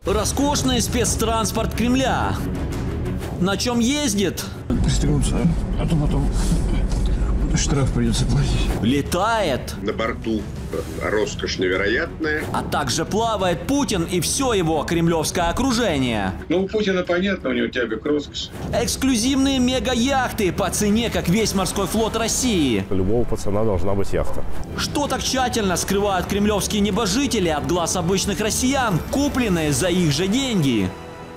Роскошный спецтранспорт Кремля. На чем ездит? Пристегнуться, а то потом штраф придется платить. Летает. На борту роскошь невероятная. А также плавает Путин и все его кремлевское окружение. Ну, у Путина понятно, у него тяга к роскоши. Эксклюзивные мега-яхты по цене, как весь морской флот России. У любого пацана должна быть яхта. Что так тщательно скрывают кремлевские небожители от глаз обычных россиян, купленные за их же деньги?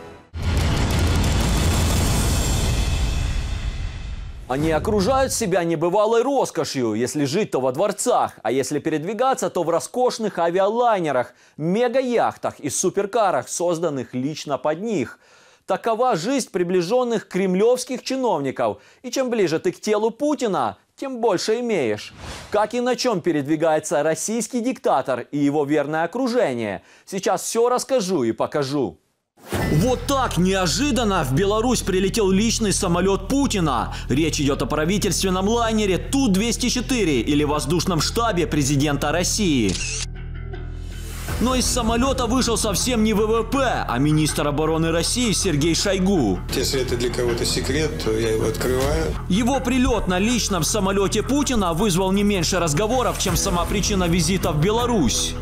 Они окружают себя небывалой роскошью, если жить, то во дворцах, а если передвигаться, то в роскошных авиалайнерах, мега-яхтах и суперкарах, созданных лично под них. Такова жизнь приближенных кремлевских чиновников. И чем ближе ты к телу Путина, тем больше имеешь. Как и на чем передвигается российский диктатор и его верное окружение. Сейчас все расскажу и покажу. Вот так неожиданно в Беларусь прилетел личный самолет Путина. Речь идет о правительственном лайнере Ту-204 или воздушном штабе президента России. Но из самолета вышел совсем не ВВП, а министр обороны России Сергей Шойгу. Если это для кого-то секрет, то я его открываю. Его прилет на личном самолете Путина вызвал не меньше разговоров, чем сама причина визита в Беларусь.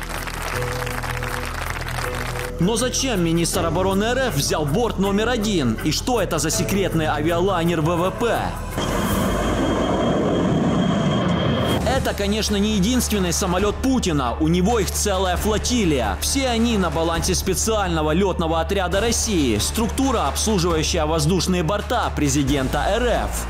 Но зачем министр обороны РФ взял борт номер 1? И что это за секретный авиалайнер ВВП? Это, конечно, не единственный самолет Путина. У него их целая флотилия. Все они на балансе специального летного отряда России. Структура, обслуживающая воздушные борта президента РФ.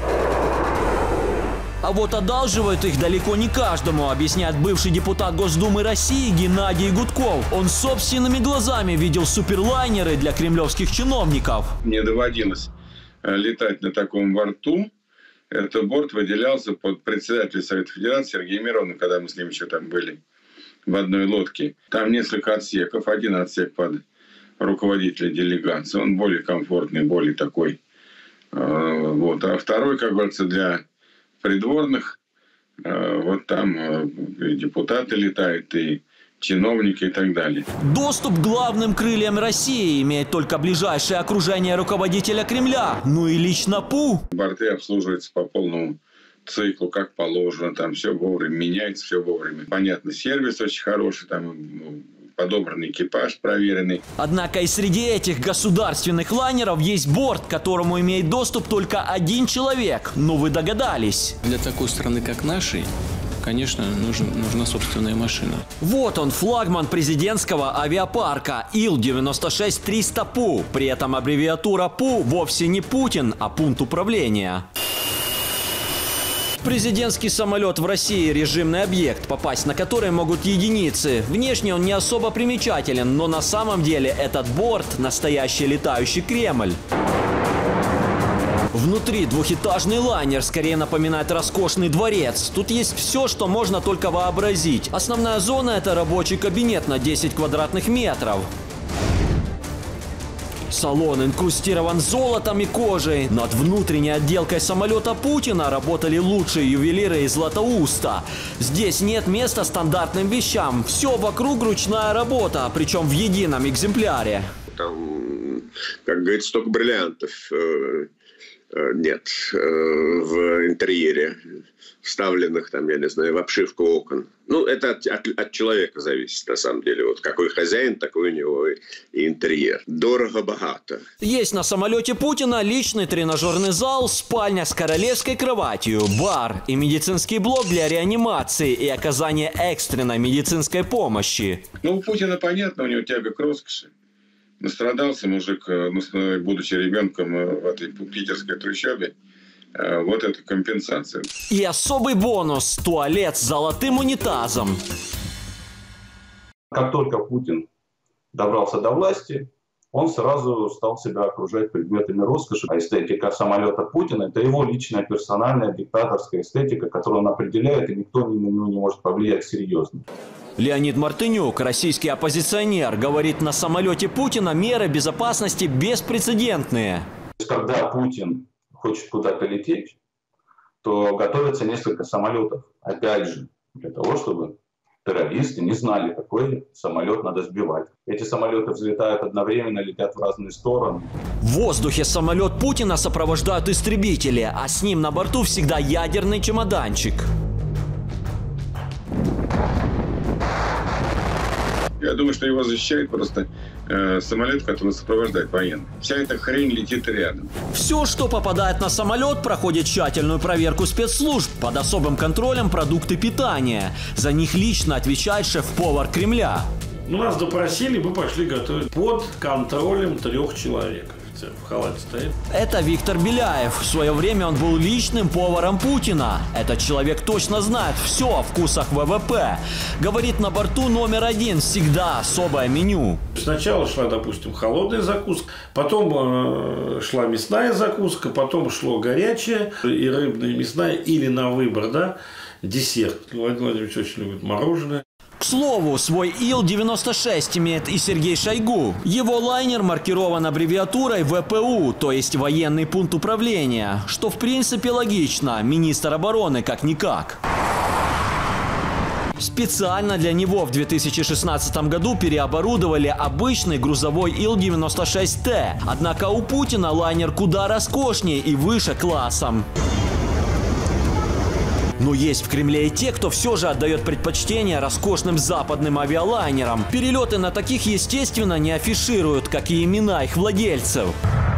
А вот одалживают их далеко не каждому, объясняет бывший депутат Госдумы России Геннадий Гудков. Он собственными глазами видел суперлайнеры для кремлевских чиновников. Мне доводилось летать на таком борту. Этот борт выделялся под председателя Совета Федерации Сергея Миронова, когда мы с ним еще там были в одной лодке. Там несколько отсеков. Один отсек под руководителя делегации. Он более комфортный, более такой. Вот. А второй, как говорится, для придворных. Вот там и депутаты летают, и чиновники и так далее. Доступ к главным крыльям России имеет только ближайшее окружение руководителя Кремля, ну и лично Пу. Борты обслуживаются по полному циклу, как положено, там все вовремя меняется, все вовремя. Понятно, сервис очень хороший, там подобранный экипаж проверенный. Однако и среди этих государственных лайнеров есть борт, к которому имеет доступ только один человек. Ну вы догадались. Для такой страны, как нашей, конечно, нужна собственная машина. Вот он, флагман президентского авиапарка Ил-96-300 ПУ. При этом аббревиатура ПУ вовсе не Путин, а пункт управления. Президентский самолет в России – режимный объект, попасть на который могут единицы. Внешне он не особо примечателен, но на самом деле этот борт – настоящий летающий Кремль. Внутри двухэтажный лайнер скорее напоминает роскошный дворец. Тут есть все, что можно только вообразить. Основная зона – это рабочий кабинет на 10 квадратных метров. Салон инкрустирован золотом и кожей. Над внутренней отделкой самолета Путина работали лучшие ювелиры из Златоуста. Здесь нет места стандартным вещам. Все вокруг ручная работа, причем в едином экземпляре. Там, как говорится, столько бриллиантов нет в интерьере, вставленных там, я не знаю, в обшивку окон. Ну, это от человека зависит, на самом деле. Вот какой хозяин, такой у него и интерьер. Дорого-богато. Есть на самолете Путина личный тренажерный зал, спальня с королевской кроватью, бар и медицинский блок для реанимации и оказания экстренной медицинской помощи. Ну, у Путина понятно, у него тяга к роскоши. Настрадался мужик, будучи ребенком в этой питерской трущобе. Вот это компенсация. И особый бонус – туалет с золотым унитазом. Как только Путин добрался до власти, он сразу стал себя окружать предметами роскоши. А эстетика самолета Путина – это его личная, персональная, диктаторская эстетика, которую он определяет, и никто на него не может повлиять серьезно. Леонид Мартынюк, российский оппозиционер, говорит, на самолете Путина меры безопасности беспрецедентные. Когда Путин хочет куда-то лететь, то готовится несколько самолетов. Опять же, для того, чтобы террористы не знали, какой самолет надо сбивать. Эти самолеты взлетают одновременно, летят в разные стороны. В воздухе самолет Путина сопровождают истребители, а с ним на борту всегда ядерный чемоданчик. Я думаю, что его защищает просто самолет, который сопровождает военных. Вся эта хрень летит рядом. Все, что попадает на самолет, проходит тщательную проверку спецслужб. Под особым контролем продукты питания. За них лично отвечает шеф-повар Кремля. Нас допросили, мы пошли готовить под контролем 3 человек. В халате стоит. Это Виктор Беляев. В свое время он был личным поваром Путина. Этот человек точно знает все о вкусах ВВП. Говорит, на борту номер 1 всегда особое меню. Сначала шла, допустим, холодная закуска, потом шла мясная закуска, потом шло горячее и рыбная, и мясная, или на выбор, да, десерт. Владимир Владимирович очень любит мороженое. К слову, свой Ил-96 имеет и Сергей Шойгу. Его лайнер маркирован аббревиатурой ВПУ, то есть военный пункт управления, что в принципе логично, министр обороны как-никак. Специально для него в 2016 году переоборудовали обычный грузовой Ил-96Т. Однако у Путина лайнер куда роскошнее и выше классом. Но есть в Кремле и те, кто все же отдает предпочтение роскошным западным авиалайнерам. Перелеты на таких, естественно, не афишируют, как и имена их владельцев.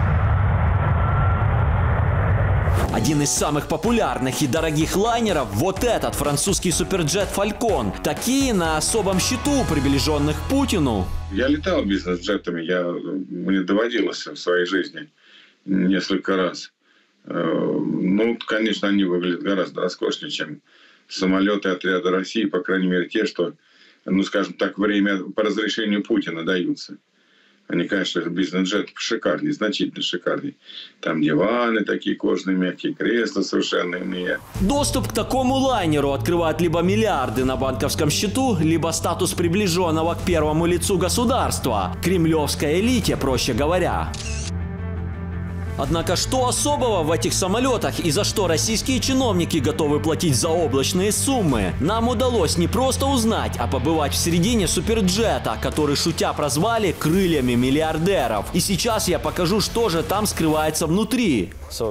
Один из самых популярных и дорогих лайнеров – вот этот французский суперджет «Фалькон». Такие на особом счету, приближенных к Путину. Я летал бизнес-джетами, мне доводилось в своей жизни несколько раз. Ну, конечно, они выглядят гораздо роскошнее, чем самолеты отряда России, по крайней мере, те, что, ну, скажем так, время по разрешению Путина даются. Они, конечно, бизнес-джет шикарнее, значительно шикарнее. Там диваны такие кожаные, мягкие кресла совершенно иные. Доступ к такому лайнеру открывает либо миллиарды на банковском счету, либо статус приближенного к первому лицу государства. Кремлевской элите, проще говоря. Однако что особого в этих самолетах и за что российские чиновники готовы платить заоблачные суммы, нам удалось не просто узнать, а побывать в середине суперджета, который, шутя, прозвали крыльями миллиардеров. И сейчас я покажу, что же там скрывается внутри.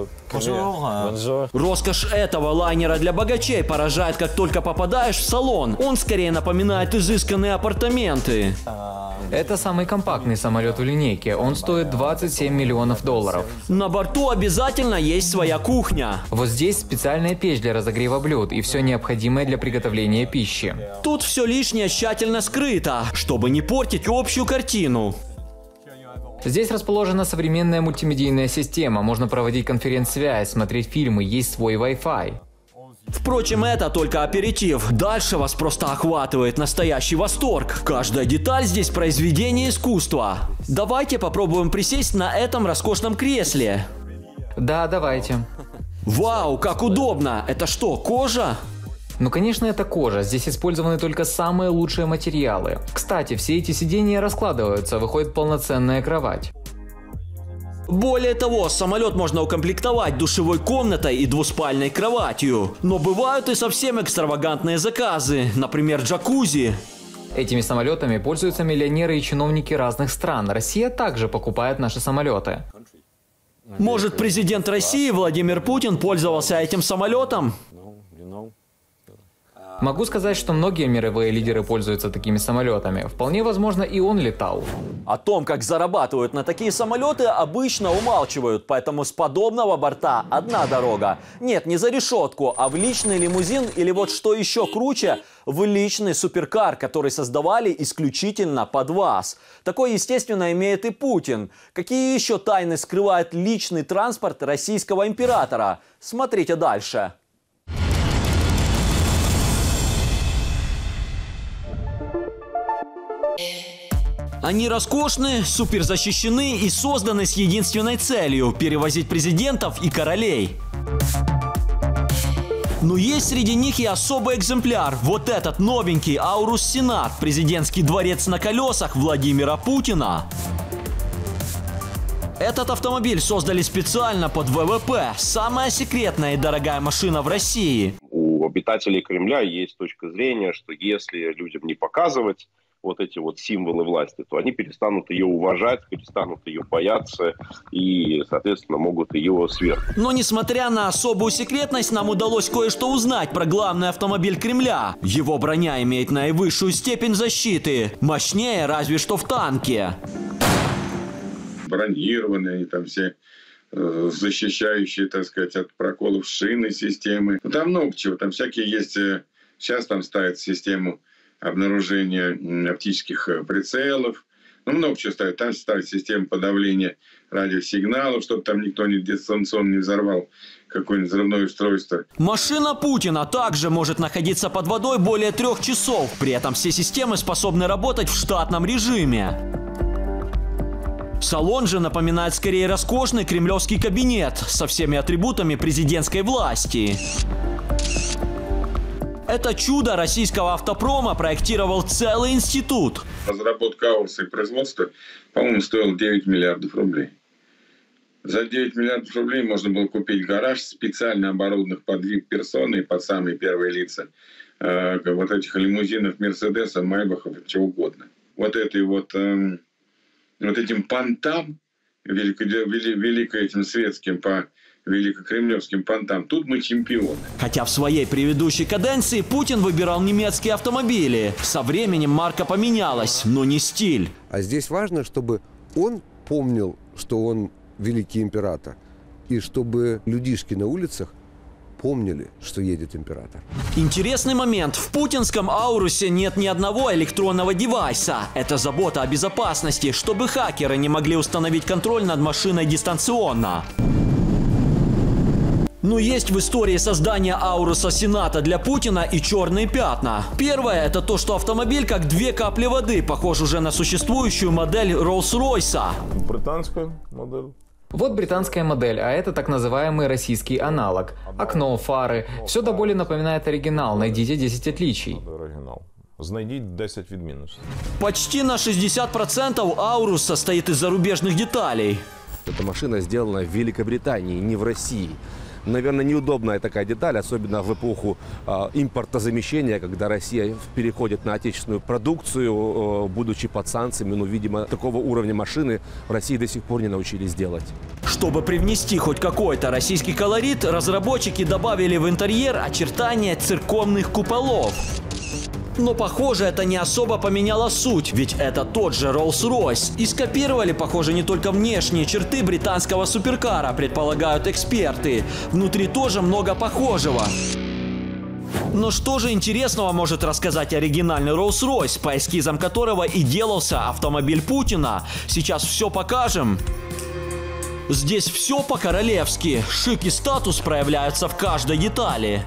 Роскошь этого лайнера для богачей поражает, как только попадаешь в салон. Он скорее напоминает изысканные апартаменты. Это самый компактный самолет в линейке. Он стоит 27 миллионов долларов. На борту обязательно есть своя кухня. Вот здесь специальная печь для разогрева блюд и все необходимое для приготовления пищи. Тут все лишнее тщательно скрыто, чтобы не портить общую картину. Здесь расположена современная мультимедийная система. Можно проводить конференц-связь, смотреть фильмы, есть свой Wi-Fi. Впрочем, это только аперитив. Дальше вас просто охватывает настоящий восторг. Каждая деталь здесь произведение искусства. Давайте попробуем присесть на этом роскошном кресле. Да, давайте. Вау, как удобно! Это что, кожа? Ну, конечно, это кожа. Здесь использованы только самые лучшие материалы. Кстати, все эти сиденья раскладываются, выходит полноценная кровать. Более того, самолет можно укомплектовать душевой комнатой и двуспальной кроватью. Но бывают и совсем экстравагантные заказы, например, джакузи. Этими самолетами пользуются миллионеры и чиновники разных стран. Россия также покупает наши самолеты. Может, президент России Владимир Путин пользовался этим самолетом? Могу сказать, что многие мировые лидеры пользуются такими самолетами. Вполне возможно, и он летал. О том, как зарабатывают на такие самолеты, обычно умалчивают, поэтому с подобного борта одна дорога. Нет, не за решетку, а в личный лимузин или вот что еще круче, в личный суперкар, который создавали исключительно под вас. Такое, естественно, имеет и Путин. Какие еще тайны скрывает личный транспорт российского императора? Смотрите дальше. Они роскошны, суперзащищены и созданы с единственной целью – перевозить президентов и королей. Но есть среди них и особый экземпляр – вот этот новенький Аурус Сенат, президентский дворец на колесах Владимира Путина. Этот автомобиль создали специально под ВВП. Самая секретная и дорогая машина в России. У обитателей Кремля есть точка зрения, что если людям не показывать вот эти вот символы власти, то они перестанут ее уважать, перестанут ее бояться и, соответственно, могут ее свергнуть. Но несмотря на особую секретность, нам удалось кое-что узнать про главный автомобиль Кремля. Его броня имеет наивысшую степень защиты. Мощнее разве что в танке. Бронированные, они там все защищающие, так сказать, от проколов шины системы. Ну, там много чего, там всякие есть. Сейчас там ставят систему обнаружения оптических прицелов. Ну, много чего ставят. Там ставят систему подавления радиосигналов, чтобы там никто дистанционно не взорвал какое-нибудь взрывное устройство. Машина Путина также может находиться под водой более 3 часов. При этом все системы способны работать в штатном режиме. Салон же напоминает скорее роскошный кремлевский кабинет со всеми атрибутами президентской власти. Это чудо российского автопрома проектировал целый институт. Разработка Ауруса и производство, по-моему, стоило 9 миллиардов рублей. За 9 миллиардов рублей можно было купить гараж, специально оборудованных под вип-персоны и под самые первые лица. Вот этих лимузинов, Мерседесов, Майбахов, чего угодно. Вот этой вот этим понтам, велико этим светским по великокремлевским понтам, тут мы чемпионы. Хотя в своей предыдущей каденции Путин выбирал немецкие автомобили. Со временем марка поменялась, но не стиль. А здесь важно, чтобы он помнил, что он великий император, и чтобы людишки на улицах помнили, что едет император. Интересный момент. В путинском Аурусе нет ни одного электронного девайса. Это забота о безопасности, чтобы хакеры не могли установить контроль над машиной дистанционно. Но есть в истории создания Ауруса Сената для Путина и черные пятна. Первое – это то, что автомобиль как 2 капли воды, похож уже на существующую модель Роллс-Ройса. Британская модель. Вот британская модель, а это так называемый российский аналог. Окно, фары. Все до боли напоминает оригинал. Найдите 10 отличий. Знайдите 10 відмінностей. Почти на 60% Аурус состоит из зарубежных деталей. Эта машина сделана в Великобритании, не в России. Наверное, неудобная такая деталь, особенно в эпоху импортозамещения, когда Россия переходит на отечественную продукцию, будучи под санкциями. Но, видимо, такого уровня машины в России до сих пор не научились делать. Чтобы привнести хоть какой-то российский колорит, разработчики добавили в интерьер очертания церковных куполов. Но, похоже, это не особо поменяло суть, ведь это тот же Rolls-Royce. И скопировали, похоже, не только внешние черты британского суперкара, предполагают эксперты. Внутри тоже много похожего. Но что же интересного может рассказать оригинальный Rolls-Royce, по эскизам которого и делался автомобиль Путина? Сейчас все покажем. Здесь все по-королевски. Шик и статус проявляются в каждой детали.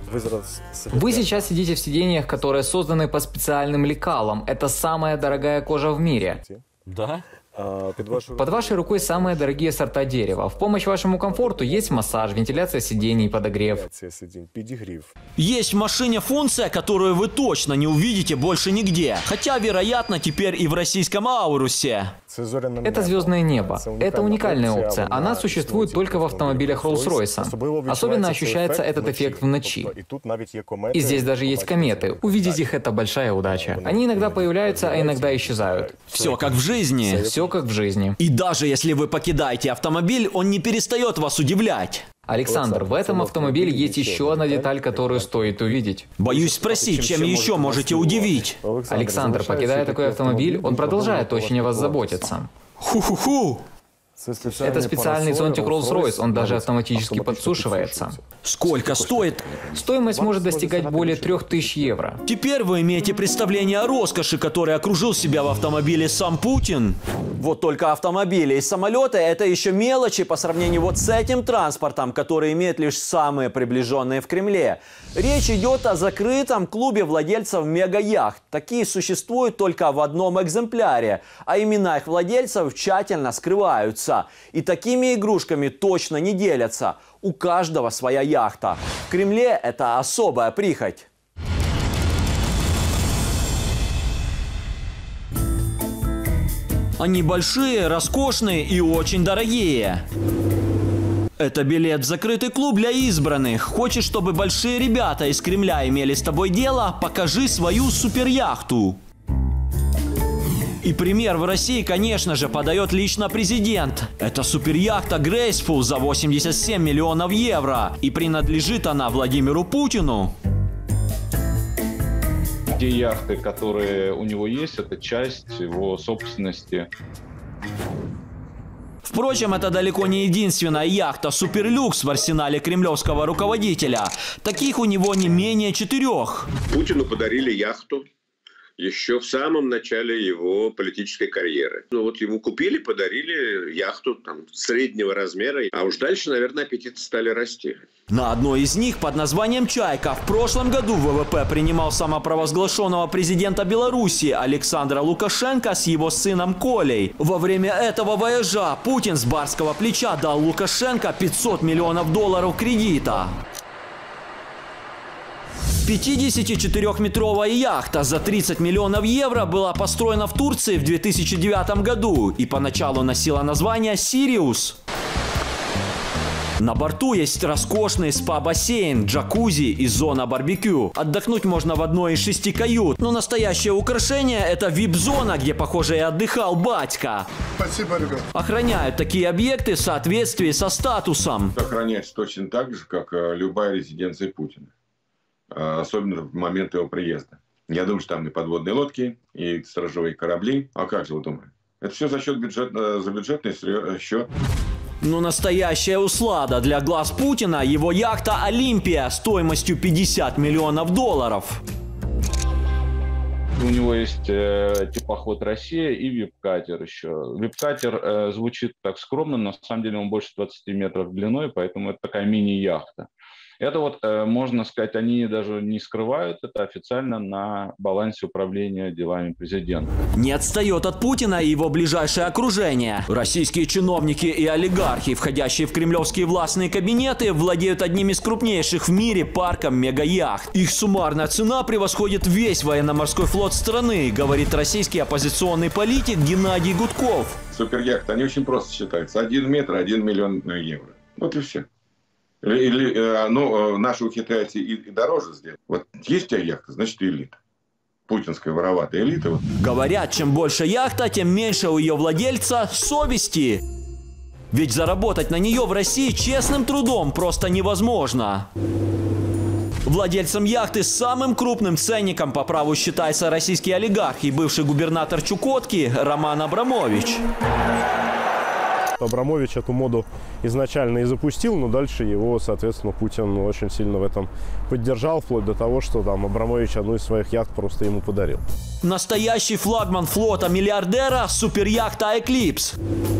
Вы сейчас сидите в сидениях, которые созданы по специальным лекалам. Это самая дорогая кожа в мире. Да? Под вашей рукой самые дорогие сорта дерева. В помощь вашему комфорту есть массаж, вентиляция сидений, подогрев. Есть в машине функция, которую вы точно не увидите больше нигде. Хотя, вероятно, теперь и в российском Аурусе. Это звездное небо. Это уникальная опция. Она существует только в автомобилях Rolls-Royce. Особенно ощущается этот эффект в ночи. И здесь даже есть кометы. Увидеть их — это большая удача. Они иногда появляются, а иногда исчезают. Все как в жизни. Все как в жизни. И даже если вы покидаете автомобиль, он не перестает вас удивлять. Александр, в этом автомобиле есть еще одна деталь, которую стоит увидеть. Боюсь спросить, чем еще можете удивить? Александр, покидая такой автомобиль, он продолжает очень о вас заботиться. Ху-ху-ху! Это специальный зонтик Rolls-Royce, он даже автоматически подсушивается. Сколько стоит? Стоимость может достигать более 3000 евро. Теперь вы имеете представление о роскоши, которой окружил себя в автомобиле сам Путин. Вот только автомобили и самолеты – это еще мелочи по сравнению вот с этим транспортом, который имеет лишь самые приближенные в Кремле. Речь идет о закрытом клубе владельцев мега-яхт. Такие существуют только в одном экземпляре, а имена их владельцев тщательно скрываются. И такими игрушками точно не делятся. У каждого своя яхта. В Кремле это особая прихоть. Они большие, роскошные и очень дорогие. Это билет в закрытый клуб для избранных. Хочешь, чтобы большие ребята из Кремля имели с тобой дело? Покажи свою суперяхту. И пример в России, конечно же, подает лично президент. Это суперяхта Graceful за 87 миллионов евро. И принадлежит она Владимиру Путину. Те яхты, которые у него есть, это часть его собственности. Впрочем, это далеко не единственная яхта «Суперлюкс» в арсенале кремлевского руководителя. Таких у него не менее 4. Путину подарили яхту еще в самом начале его политической карьеры. Ну вот ему купили, подарили яхту там, среднего размера, а уж дальше, наверное, аппетиты стали расти. На одной из них под названием «Чайка» в прошлом году ВВП принимал самопровозглашенного президента Беларуси Александра Лукашенко с его сыном Колей. Во время этого вояжа Путин с барского плеча дал Лукашенко $500 миллионов кредита. 54-метровая яхта за 30 миллионов евро была построена в Турции в 2009 году и поначалу носила название «Сириус». На борту есть роскошный спа-бассейн, джакузи и зона барбекю. Отдохнуть можно в одной из 6 кают. Но настоящее украшение – это вип-зона, где, похоже, и отдыхал батька. Спасибо, ребят. Охраняют такие объекты в соответствии со статусом. Охраняется точно так же, как любая резиденция Путина. Особенно в момент его приезда. Я думаю, что там и подводные лодки, и сторожевые корабли. А как же вы думаете? Это все за счет за бюджетный счет. Но настоящая услада для глаз Путина – его яхта «Олимпия» стоимостью $50 миллионов. У него есть теплоход «Россия» и вип-катер еще. Вип-катер звучит так скромно, но на самом деле он больше 20 метров длиной, поэтому это такая мини-яхта. Это вот, можно сказать, они даже не скрывают, это официально на балансе управления делами президента. Не отстает от Путина и его ближайшее окружение. Российские чиновники и олигархи, входящие в кремлевские властные кабинеты, владеют одним из крупнейших в мире парком мегаяхт. Их суммарная цена превосходит весь военно-морской флот страны, говорит российский оппозиционный политик Геннадий Гудков. Суперяхты, они очень просто считаются. 1 метр, 1 миллион евро. Вот и все. Или, наши ухитряются и дороже сделать. Вот есть у тебя яхта, значит элита. Путинская вороватая элита. Вот. Говорят, чем больше яхта, тем меньше у ее владельца совести. Ведь заработать на нее в России честным трудом просто невозможно. Владельцем яхты с самым крупным ценником по праву считается российский олигарх и бывший губернатор Чукотки Роман Абрамович. Абрамович эту моду изначально и запустил, но дальше его, соответственно, Путин очень сильно в этом поддержал, вплоть до того, что там Абрамович одну из своих яхт просто ему подарил. Настоящий флагман флота миллиардера – суперяхта «Эклипс».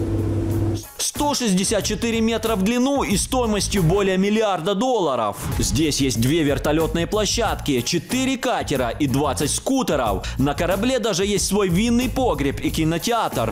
164 метра в длину и стоимостью более $1 миллиарда. Здесь есть 2 вертолетные площадки, 4 катера и 20 скутеров. На корабле даже есть свой винный погреб и кинотеатр.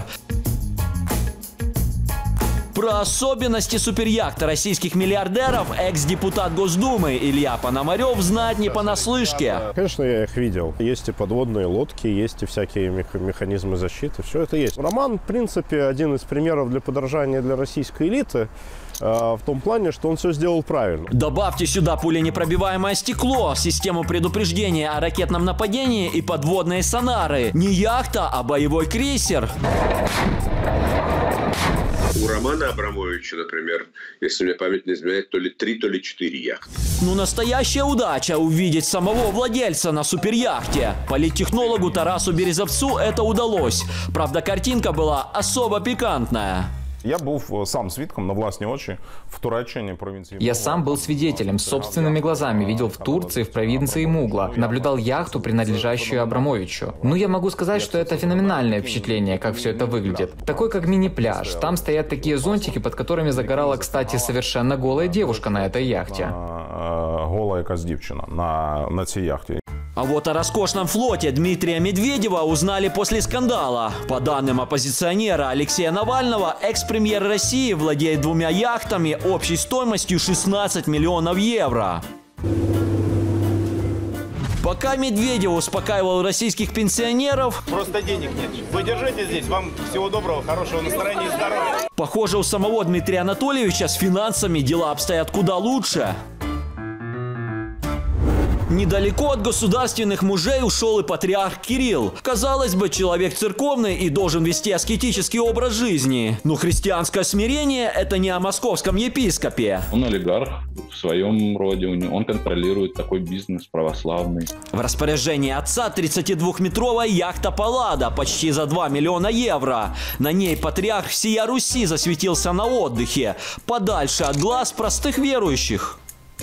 Про особенности суперяхты российских миллиардеров экс-депутат Госдумы Илья Пономарев знает не понаслышке. Конечно, я их видел. Есть и подводные лодки, есть и всякие механизмы защиты. Все это есть. Роман, в принципе, один из примеров для подражания для российской элиты. В том плане, что он все сделал правильно. Добавьте сюда пуленепробиваемое стекло, систему предупреждения о ракетном нападении и подводные сонары. Не яхта, а боевой крейсер. У Романа Абрамовича, например, если мне память не изменяет, то ли 3, то ли 4 яхты. Ну, настоящая удача увидеть самого владельца на суперяхте. Политтехнологу Тарасу Березовцу это удалось. Правда, картинка была особо пикантная. Я был сам свидком на власні очі в Туреччині, провинции. Я сам был свидетелем, собственными глазами видел в Турции, в провинции Мугла, наблюдал яхту, принадлежащую Абрамовичу. Ну, я могу сказать, что это феноменальное впечатление, как все это выглядит. Такой, как мини-пляж. Там стоят такие зонтики, под которыми загорала, кстати, совершенно голая девушка на этой яхте. Гола якась дівчина на цій яхті. А вот о роскошном флоте Дмитрия Медведева узнали после скандала. По данным оппозиционера Алексея Навального, экс-премьер России владеет 2 яхтами общей стоимостью 16 миллионов евро. Пока Медведев успокаивал российских пенсионеров, просто денег нет. Вы держите здесь. Вам всего доброго, хорошего настроения и здоровья. Похоже, у самого Дмитрия Анатольевича с финансами дела обстоят куда лучше. Недалеко от государственных мужей ушел и патриарх Кирилл. Казалось бы, человек церковный и должен вести аскетический образ жизни. Но христианское смирение – это не о московском епископе. Он олигарх в своем роде, он контролирует такой бизнес православный. В распоряжении отца 32-метровая яхта «Паллада» почти за 2 миллиона евро. На ней патриарх всея Руси засветился на отдыхе, подальше от глаз простых верующих.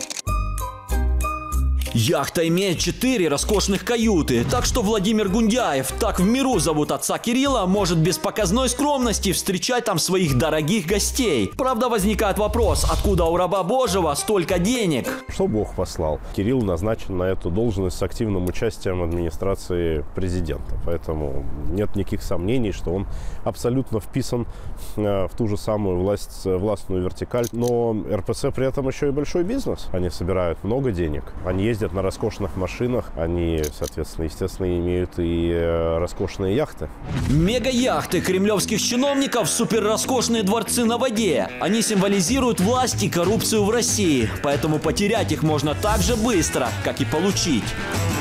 Яхта имеет 4 роскошных каюты, так что Владимир Гундяев, так в миру зовут отца Кирилла, может без показной скромности встречать там своих дорогих гостей. Правда, возникает вопрос, откуда у раба Божьего столько денег? Что Бог послал? Кирилл назначен на эту должность с активным участием администрации президента, поэтому нет никаких сомнений, что он абсолютно вписан в ту же самую властную вертикаль. Но РПЦ при этом еще и большой бизнес. Они собирают много денег, они ездят на роскошных машинах, они, соответственно, естественно, имеют и роскошные яхты. Мега-яхты кремлевских чиновников – суперроскошные дворцы на воде. Они символизируют власть и коррупцию в России, поэтому потерять их можно так же быстро, как и получить.